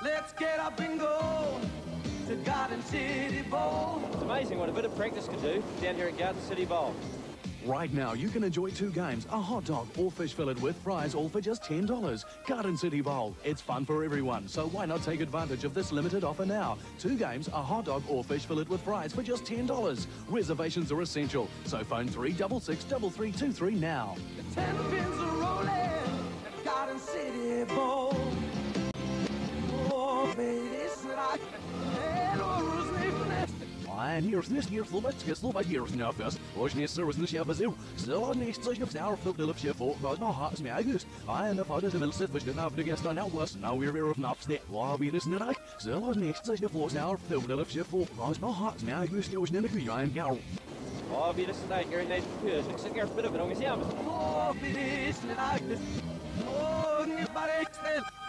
Let's get up and go to Garden City Bowl. It's amazing what a bit of practice can do down here at Garden City Bowl. Right now, you can enjoy 2 games, a hot dog or fish fillet with fries, all for just $10. Garden City Bowl. It's fun for everyone, so why not take advantage of this limited offer now? 2 games, a hot dog or fish fillet with fries for just $10. Reservations are essential, so phone 366-3323 now. The 10 pins are rolling at Garden City Bowl. Oh, baby, snack. En hier is niet hier slobet, slobet hier is nou vast. Als niet zo is niet ja bezig. Zo niet zo je nou veel de lipje voor, maar nog hard is mij eigenlijk. En de vader de zit was de nou de gast nou was. Nou weer weer op napste. Waar wie is niet. Zo niet zo je voor nou veel de lipje voor, maar nog hard is mij eigenlijk. Zo is niet goed en gauw. Oh, wie is het nou? Hier ineens gebeurd. Ik zit hier een bit van jongens. Ja, oh, wie is het nou? Oh, niet maar ik